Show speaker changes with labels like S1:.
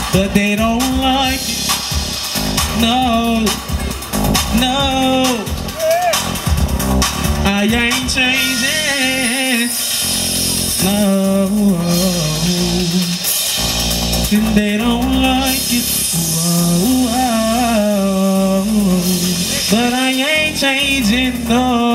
S1: but they don't like it. No, no, I ain't changing. No, and they don't like it. Whoa, whoa, but I ain't changing. No.